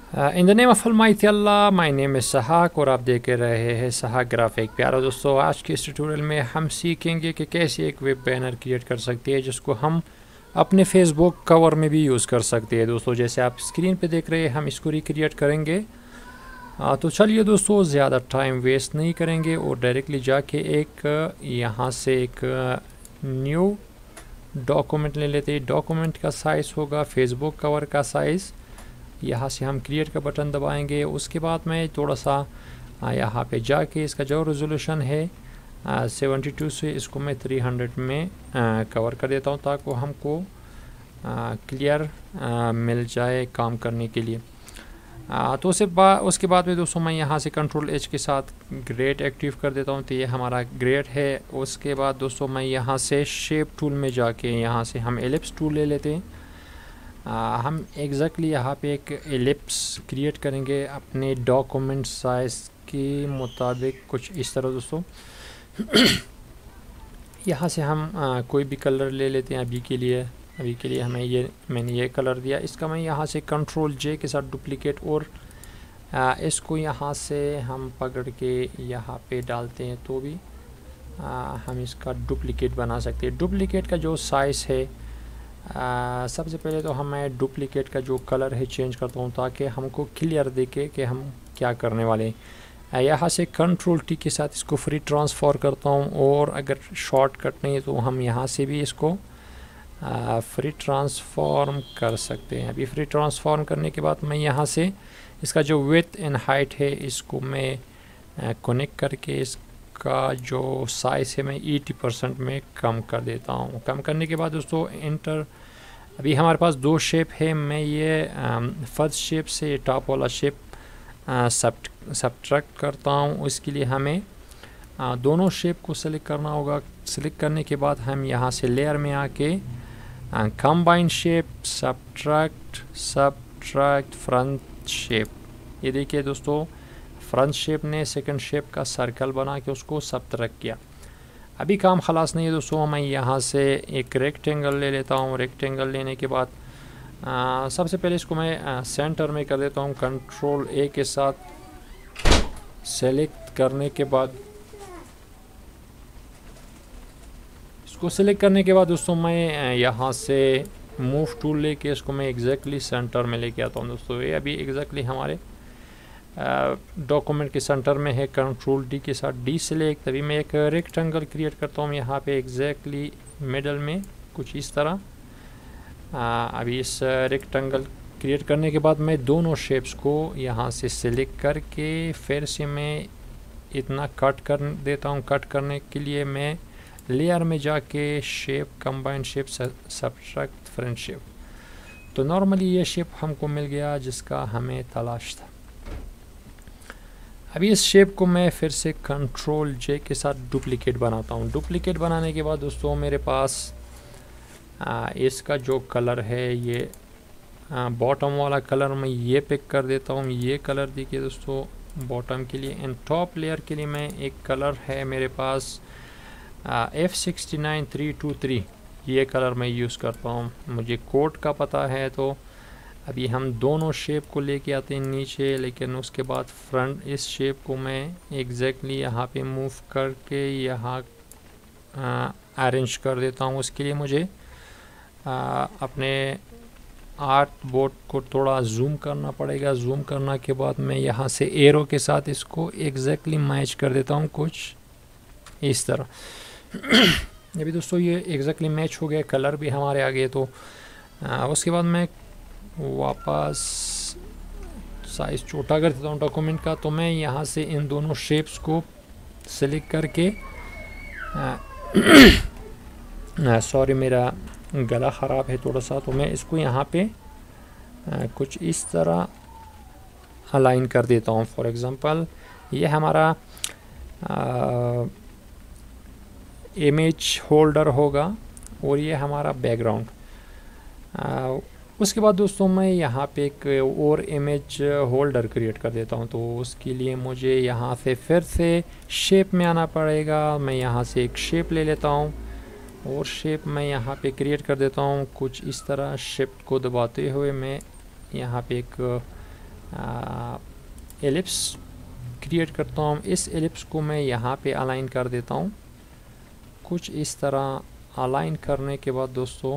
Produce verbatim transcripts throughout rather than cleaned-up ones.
In the name of almighty Allah, my name is Sahak और आप देख रहे हैं सहाक ग्राफिक। प्यारा दोस्तों, आज के इस ट्यूटोरियल में हम सीखेंगे कि कैसे एक वेब बैनर क्रिएट कर सकते हैं जिसको हम अपने फेसबुक कवर में भी यूज़ कर सकते हैं। दोस्तों जैसे आप स्क्रीन पे देख रहे हैं हम इसको रिक्रिएट करेंगे। आ, तो चलिए दोस्तों ज़्यादा टाइम वेस्ट नहीं करेंगे और डायरेक्टली जाके एक यहाँ से एक न्यू डॉक्यूमेंट ले लेते हैं। डॉक्यूमेंट का साइज़ होगा फेसबुक कवर का साइज़। यहाँ से हम क्रिएट का बटन दबाएंगे। उसके बाद मैं थोड़ा सा यहाँ पे जाके इसका जो रेजोल्यूशन है सेवेंटी टू से इसको मैं थ्री हंड्रेड में आ, कवर कर देता हूँ ताकि हमको क्लियर मिल जाए काम करने के लिए। आ, तो उसके बाद उसके बाद में दोस्तों मैं यहाँ से कंट्रोल एच के साथ ग्रेड एक्टिव कर देता हूँ। तो ये हमारा ग्रेड है। उसके बाद दोस्तों मैं यहाँ से शेप टूल में जाके यहाँ से हम एलिप्स टूल ले लेते हैं। आ, हम एग्जैक्टली यहाँ पे एक एलिप्स क्रिएट करेंगे अपने डॉक्यूमेंट साइज़ के मुताबिक कुछ इस तरह दोस्तों। यहाँ से हम आ, कोई भी कलर ले लेते हैं अभी के लिए। अभी के लिए हमें ये मैंने ये कलर दिया। इसका मैं यहाँ से कंट्रोल जे के साथ डुप्लिकेट और आ, इसको यहाँ से हम पकड़ के यहाँ पे डालते हैं तो भी आ, हम इसका डुप्लिकेट बना सकते हैं। डुप्लिकेट का जो साइज़ है आ, सबसे पहले तो हम मैं डुप्लिकेट का जो कलर है चेंज करता हूँ ताकि हमको क्लियर दिखे कि हम क्या करने वाले हैं। यहाँ से कंट्रोल टी के साथ इसको फ्री ट्रांसफर करता हूँ और अगर शॉर्टकट नहीं है तो हम यहाँ से भी इसको आ, फ्री ट्रांसफॉर्म कर सकते हैं। अभी फ्री ट्रांसफॉर्म करने के बाद मैं यहाँ से इसका जो विड्थ एंड हाइट है इसको मैं कनेक्ट करके इसका जो साइज़ है मैं एटी परसेंट में कम कर देता हूँ। कम करने के बाद दोस्तों एंटर। अभी हमारे पास दो शेप है। मैं ये फर्स्ट शेप से टॉप वाला शेप सब्ट्रैक्ट करता हूँ। उसके लिए हमें आ, दोनों शेप को सेलेक्ट करना होगा। सेलेक्ट करने के बाद हम यहाँ से लेयर में आके combine shape subtract subtract front shape. ये देखिए दोस्तों फ्रंट शेप ने सेकंड शेप का सर्कल बना के उसको सब्ट्रैक्ट किया। अभी काम खलास नहीं है दोस्तों। मैं यहाँ से एक रेक्टेंगल ले लेता हूँ। रेक्टेंगल लेने के बाद आ, सबसे पहले इसको मैं आ, सेंटर में कर देता हूँ। कंट्रोल ए के साथ सेलेक्ट करने के बाद इसको सेलेक्ट करने के बाद दोस्तों मैं यहाँ से मूव टूल लेके इसको मैं एग्जैक्टली सेंटर में लेके आता हूँ। दोस्तों ये अभी एग्जैक्टली हमारे डॉक्यूमेंट के सेंटर में है। कंट्रोल डी के साथ डी सेलेक्ट। तभी मैं एक रेक्टेंगल क्रिएट करता हूँ यहाँ पे एग्जैक्टली मिडल में कुछ इस तरह। आ, अभी इस रेक्टेंगल क्रिएट करने के बाद मैं दोनों शेप्स को यहाँ से सिलेक्ट करके फिर से मैं इतना कट कर देता हूँ। कट करने के लिए मैं लेयर में जाके shape combine shape subtract front shape. तो नॉर्मली ये शेप हमको मिल गया जिसका हमें तलाश था। अभी इस शेप को मैं फिर से कंट्रोल जे के साथ डुप्लिकेट बनाता हूँ। डुप्लिकेट बनाने के बाद दोस्तों मेरे पास आ, इसका जो कलर है ये बॉटम वाला कलर मैं ये पिक कर देता हूँ। ये कलर देखिए दोस्तों बॉटम के लिए। एंड टॉप लेयर के लिए मैं एक कलर है मेरे पास F sixty nine three two three. ये कलर मैं यूज़ करता हूँ। मुझे कोड का पता है। तो अभी हम दोनों शेप को लेके आते हैं नीचे। लेकिन उसके बाद फ्रंट इस शेप को मैं एग्जैक्टली यहाँ पे मूव करके यहाँ अरेंज कर देता हूँ। उसके लिए मुझे आ, अपने आर्ट बोर्ड को थोड़ा जूम करना पड़ेगा। जूम करने के बाद मैं यहाँ से एरो के साथ इसको एग्जैक्टली मैच कर देता हूँ कुछ इस तरह। अभी दोस्तों ये एग्जैक्टली मैच हो गया। कलर भी हमारे आ गए। तो आ, उसके बाद मैं वापस साइज़ छोटा कर देता हूँ डॉक्यूमेंट का। तो मैं यहाँ से इन दोनों शेप्स को सिलेक्ट करके सॉरी मेरा गला ख़राब है थोड़ा सा। तो मैं इसको यहाँ पे आ, कुछ इस तरह अलाइन कर देता हूँ। फॉर एग्ज़ाम्पल ये हमारा इमेज होल्डर होगा और ये हमारा बैकग्राउंड। उसके बाद दोस्तों मैं यहाँ पे एक और इमेज होल्डर क्रिएट कर देता हूँ। तो उसके लिए मुझे यहाँ से फिर से शेप में आना पड़ेगा। मैं यहाँ से एक शेप ले लेता हूँ और शेप मैं यहाँ पे क्रिएट कर देता हूँ कुछ इस तरह। शेप को दबाते हुए मैं यहाँ पे एक एलिप्स क्रिएट करता हूँ। इस एलिप्स को मैं यहाँ पे अलाइन कर देता हूँ कुछ इस तरह। अलाइन करने के बाद दोस्तों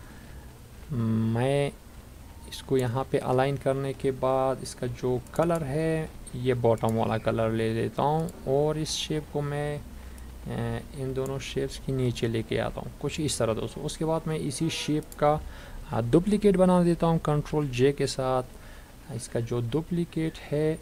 मैं इसको यहाँ पे अलाइन करने के बाद इसका जो कलर है ये बॉटम वाला कलर ले लेता हूँ और इस शेप को मैं इन दोनों शेप्स के नीचे लेके आता हूँ कुछ इस तरह दोस्तों। उसके बाद मैं इसी शेप का डुप्लीकेट बना देता हूँ कंट्रोल जे के साथ। इसका जो डुप्लीकेट है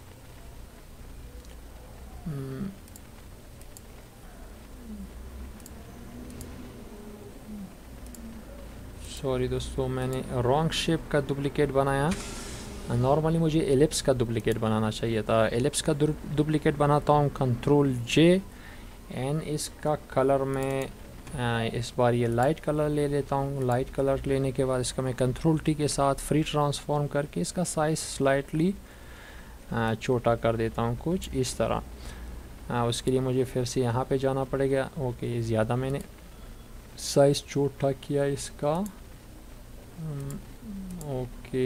सॉरी दोस्तों, मैंने रॉन्ग शेप का डुप्लीकेट बनाया। नॉर्मली मुझे एलिप्स का डुप्लीकेट बनाना चाहिए था। एलिप्स का डुप्लीकेट बनाता हूँ कंट्रोल जे एंड इसका कलर में इस बार ये लाइट कलर ले लेता हूँ। लाइट कलर लेने के बाद इसका मैं कंट्रोल टी के साथ फ्री ट्रांसफॉर्म करके इसका साइज़ स्लाइटली छोटा कर देता हूँ कुछ इस तरह। आ, उसके लिए मुझे फिर से यहाँ पे जाना पड़ेगा। ओके, ज़्यादा मैंने साइज़ छोटा किया इसका। ओके,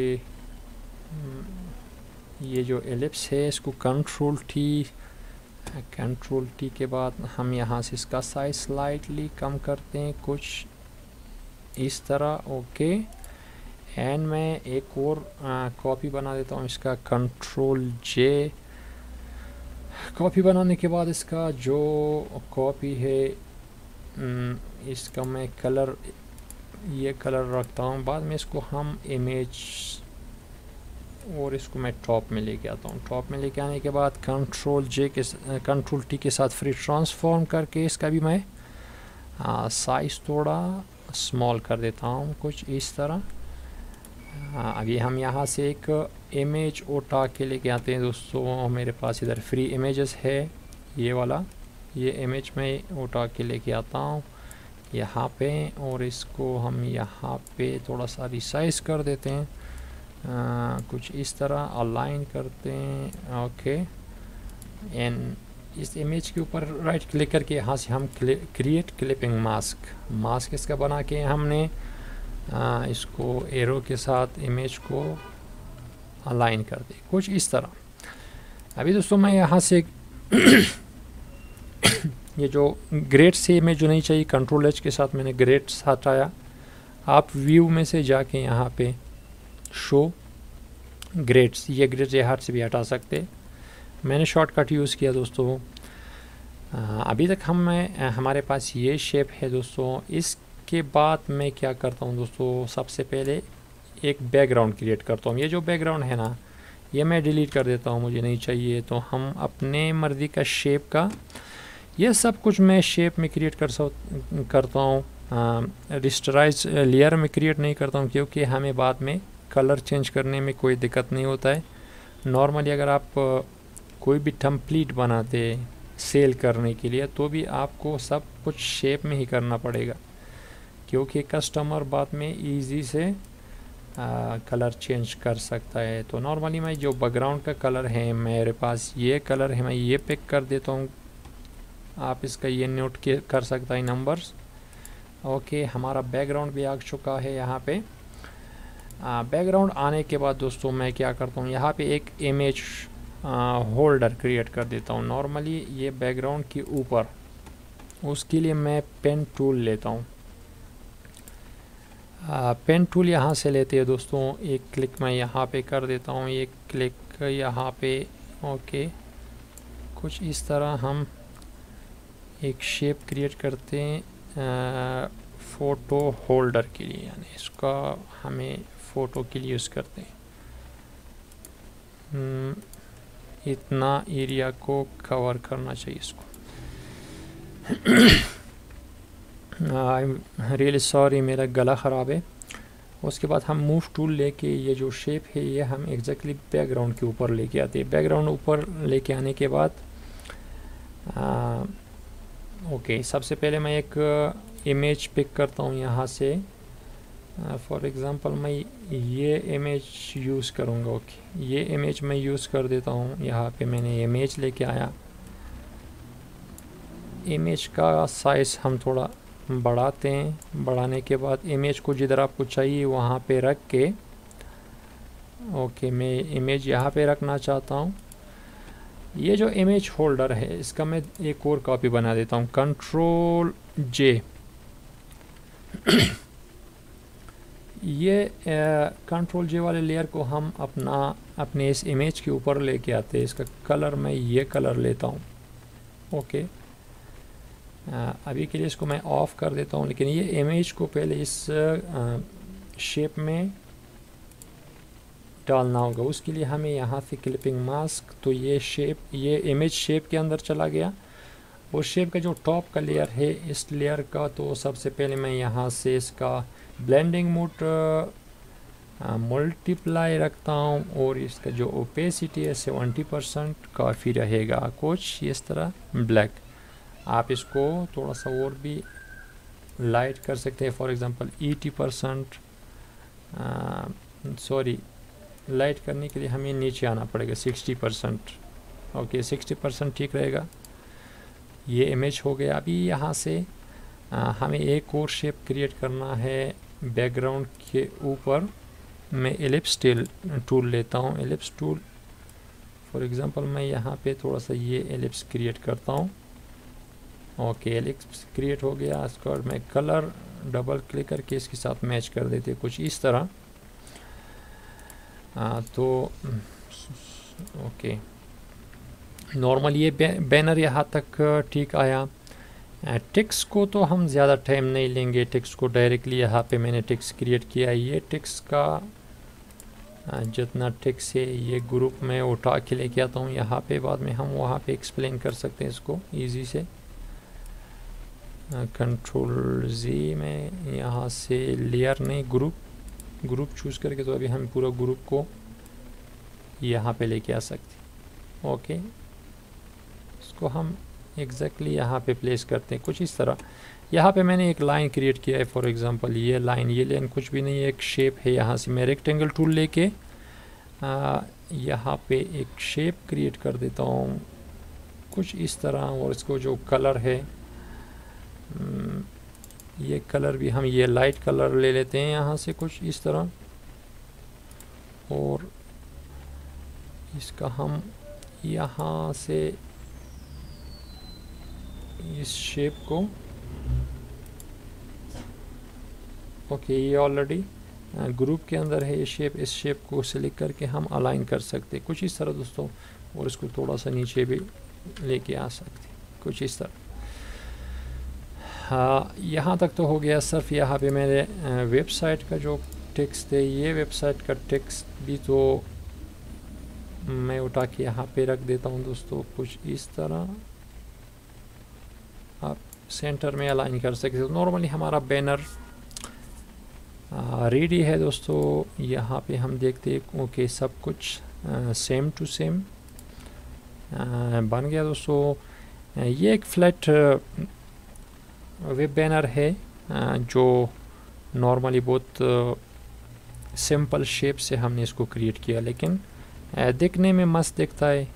ये जो एलिप्स है इसको कंट्रोल टी कंट्रोल टी के बाद हम यहाँ से इसका साइज़ स्लाइटली कम करते हैं कुछ इस तरह। ओके, एंड मैं एक और कॉपी बना देता हूँ इसका कंट्रोल जे। कॉपी बनाने के बाद इसका जो कॉपी है इसका मैं कलर ये कलर रखता हूँ। बाद में इसको हम इमेज और इसको मैं टॉप में लेके आता हूँ। टॉप में लेके आने के बाद कंट्रोल जे के कंट्रोल टी के साथ फ्री ट्रांसफॉर्म करके इसका भी मैं साइज़ थोड़ा स्मॉल कर देता हूँ कुछ इस तरह। आ, अभी हम यहाँ से एक इमेज उठा के लेके आते हैं दोस्तों। मेरे पास इधर फ्री इमेजेस है ये वाला। ये इमेज मैं उठा के लेके आता हूँ यहाँ पे और इसको हम यहाँ पे थोड़ा सा रिसाइज कर देते हैं आ, कुछ इस तरह अलाइन करते हैं। ओके, एंड इस इमेज के ऊपर राइट क्लिक करके यहाँ से हम क्रिएट क्लिपिंग मास्क मास्क इसका बना के हमने आ, इसको एरो के साथ इमेज को अलाइन कर दे कुछ इस तरह। अभी दोस्तों मैं यहाँ से ये जो ग्रेड से इमेज जो नहीं चाहिए कंट्रोल एच के साथ मैंने ग्रेड हटाया। आप व्यू में से जाके यहाँ पे शो ग्रेड्स ये ग्रेड्स ये हाथ से भी हटा सकते। मैंने शॉर्टकट यूज़ किया दोस्तों। आ, अभी तक हम मैं हमारे पास ये शेप है दोस्तों। इसके बाद मैं क्या करता हूँ दोस्तों, सबसे पहले एक बैकग्राउंड क्रिएट करता हूँ। ये जो बैकग्राउंड है ना ये मैं डिलीट कर देता हूँ, मुझे नहीं चाहिए। तो हम अपने मर्ज़ी का शेप का ये सब कुछ मैं शेप में क्रिएट कर सक करता हूँ। रिस्टराइज लेयर में क्रिएट नहीं करता हूँ क्योंकि हमें बाद में कलर चेंज करने में कोई दिक्कत नहीं होता है। नॉर्मली अगर आप कोई भी टेम्पलेट बनाते सेल करने के लिए तो भी आपको सब कुछ शेप में ही करना पड़ेगा क्योंकि कस्टमर बाद में इजी से आ, कलर चेंज कर सकता है। तो नॉर्मली मैं जो बैकग्राउंड का कलर है मेरे पास ये कलर है, मैं ये पिक कर देता हूँ। आप इसका ये नोट कर सकता है नंबर्स। ओके, हमारा बैकग्राउंड भी आ चुका है यहाँ पे। बैकग्राउंड आने के बाद दोस्तों मैं क्या करता हूँ यहाँ पे एक इमेज होल्डर क्रिएट कर देता हूँ। नॉर्मली ये बैकग्राउंड के ऊपर, उसके लिए मैं पेन टूल लेता हूँ। पेन टूल यहाँ से लेते हैं दोस्तों। एक क्लिक मैं यहाँ पे कर देता हूँ, एक क्लिक यहाँ पे। ओके, कुछ इस तरह हम एक शेप क्रिएट करते हैं फ़ोटो होल्डर के लिए, यानी इसका हमें फ़ोटो के लिए यूज़ करते हैं। इतना एरिया को कवर करना चाहिए इसको। आई एम रियली सॉरी, मेरा गला ख़राब है। उसके बाद हम मूव टूल लेके ये जो शेप है ये हम एग्जैक्टली बैकग्राउंड के ऊपर लेके आते हैं। बैकग्राउंड ऊपर लेके आने के बाद आ, ओके, सबसे पहले मैं एक इमेज पिक करता हूँ यहाँ से। फॉर एग्ज़ाम्पल मैं ये इमेज यूज़ करूँगा। ओके, ये इमेज मैं यूज़ कर देता हूँ। यहाँ पे मैंने इमेज लेके आया। इमेज का साइज़ हम थोड़ा बढ़ाते हैं। बढ़ाने के बाद इमेज को जिधर आपको चाहिए वहाँ पे रख के ओके, मैं इमेज यहाँ पे रखना चाहता हूँ। ये जो इमेज होल्डर है इसका मैं एक और कॉपी बना देता हूँ, कंट्रोल जे। ये कंट्रोल जे वाले लेयर को हम अपना अपने इस इमेज के ऊपर लेके आते हैं। इसका कलर मैं ये कलर लेता हूँ। ओके, आ, अभी के लिए इसको मैं ऑफ कर देता हूँ, लेकिन ये इमेज को पहले इस शेप में डालना होगा। उसके लिए हमें यहाँ से क्लिपिंग मास्क, तो ये शेप, ये इमेज शेप के अंदर चला गया। और शेप का जो टॉप का लेयर है इस लेयर का, तो सबसे पहले मैं यहाँ से इसका ब्लेंडिंग मोड मल्टीप्लाई रखता हूँ और इसका जो ओपेसिटी है सेवेंटी परसेंट काफ़ी रहेगा, कुछ इस तरह ब्लैक। आप इसको थोड़ा सा और भी लाइट कर सकते हैं, for example eighty percent. Sorry, light करने के लिए हमें नीचे आना पड़ेगा sixty percent. Okay, sixty percent ठीक रहेगा। ये इमेज हो गया। अभी यहाँ से आ, हमें एक और शेप क्रिएट करना है। बैकग्राउंड के ऊपर मैं एलिप्स टूल लेता हूँ। एलिप्स टूल, फॉर एग्जांपल मैं यहाँ पे थोड़ा सा ये एलिप्स क्रिएट करता हूँ। ओके, एलिप्स क्रिएट हो गया। इसके बाद मैं कलर डबल क्लिक करके इसके साथ मैच कर देते कुछ इस तरह। आ, तो ओके, नॉर्मल ये बैनर यहाँ तक ठीक आया। टेक्स्ट को तो हम ज़्यादा टाइम नहीं लेंगे। टेक्स्ट को डायरेक्टली यहाँ पे मैंने टेक्स्ट क्रिएट किया। ये टेक्स्ट का जितना टेक्स्ट है ये ग्रुप में उठा के लेके आता हूँ यहाँ पे। बाद में हम वहाँ पे एक्सप्लेन कर सकते हैं इसको इजी से। कंट्रोल जी में यहाँ से लेयर नहीं, ग्रुप ग्रुप चूज़ करके, तो अभी हम पूरा ग्रुप को यहाँ पे लेके आ सकते। ओके, इसको हम एग्जैक्टली यहाँ पे प्लेस करते हैं कुछ इस तरह। यहाँ पे मैंने एक लाइन क्रिएट किया है, फॉर एग्जांपल ये लाइन, ये लाइन कुछ भी नहीं है, एक शेप है। यहाँ से मैं रेक्टेंगल टूल लेके यहाँ पे एक शेप क्रिएट कर देता हूँ कुछ इस तरह। और इसको जो कलर है, ये कलर भी हम ये लाइट कलर ले लेते हैं यहाँ से कुछ इस तरह। और इसका हम यहाँ से इस शेप को, ओके ये ऑलरेडी ग्रुप के अंदर है ये शेप। इस शेप को सिलेक्ट करके हम अलाइन कर सकते कुछ इस तरह दोस्तों। और इसको थोड़ा सा नीचे भी लेके आ सकते कुछ इस तरह। हाँ, यहाँ तक तो हो गया। सिर्फ यहाँ पे मेरे वेबसाइट का जो टेक्स्ट है, ये वेबसाइट का टेक्स्ट भी तो मैं उठा के यहाँ पे रख देता हूँ दोस्तों कुछ इस तरह। आप सेंटर में अलाइन कर सकते हो। नॉर्मली हमारा बैनर रेडी है दोस्तों। यहाँ पे हम देखते हैं ओके सब कुछ सेम टू सेम बन गया दोस्तों। ये एक फ्लैट वेब बैनर है जो नॉर्मली बहुत सिंपल शेप से हमने इसको क्रिएट किया, लेकिन देखने में मस्त दिखता है।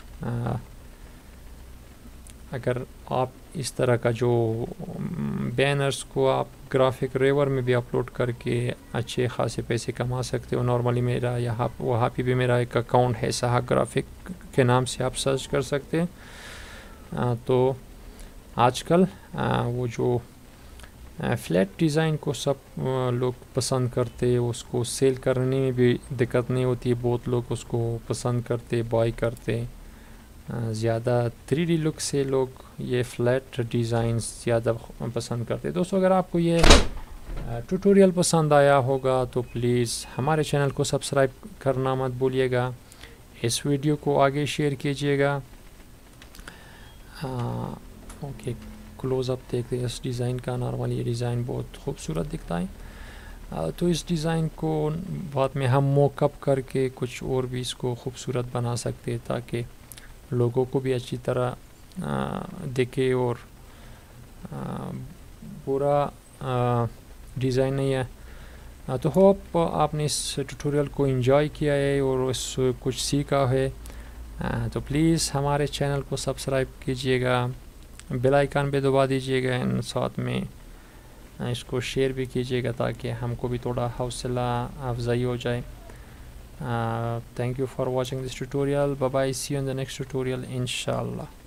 अगर आप इस तरह का जो बैनर्स को आप ग्राफिक रेवर में भी अपलोड करके अच्छे खासे पैसे कमा सकते हो। नॉर्मली मेरा यहाँ वहाँ पे भी मेरा एक अकाउंट है, सहा ग्राफिक के नाम से आप सर्च कर सकते हैं। तो आजकल आ, वो जो फ्लैट डिज़ाइन को सब लोग पसंद करते, उसको सेल करने में भी दिक्कत नहीं होती। बहुत लोग उसको पसंद करते, बाय करते। ज़्यादा थ्री डी लुक से लोग ये फ्लैट डिज़ाइंस ज़्यादा पसंद करते। दोस्तों अगर आपको ये ट्यूटोरियल पसंद आया होगा तो प्लीज़ हमारे चैनल को सब्सक्राइब करना मत भूलिएगा। इस वीडियो को आगे शेयर कीजिएगा। ओके, क्लोज़अप देखते हैं इस डिज़ाइन का। नॉर्मली ये डिज़ाइन बहुत खूबसूरत दिखता है। आ, तो इस डिज़ाइन को बाद में हम मोकअप करके कुछ और भी इसको खूबसूरत बना सकते हैं, ताकि लोगों को भी अच्छी तरह दिखे और पूरा डिज़ाइन नहीं है। आ, तो होप आपने इस ट्यूटोरियल को एंजॉय किया है और इस कुछ सीखा है। आ, तो प्लीज़ हमारे चैनल को सब्सक्राइब कीजिएगा, बेल आइकन पे दबा दीजिएगा, एंड साथ में इसको शेयर भी कीजिएगा ताकि हमको भी थोड़ा हौसला अफजाई हो जाए। Uh, thank you for watching this tutorial. Bye bye, see you in the next tutorial inshallah.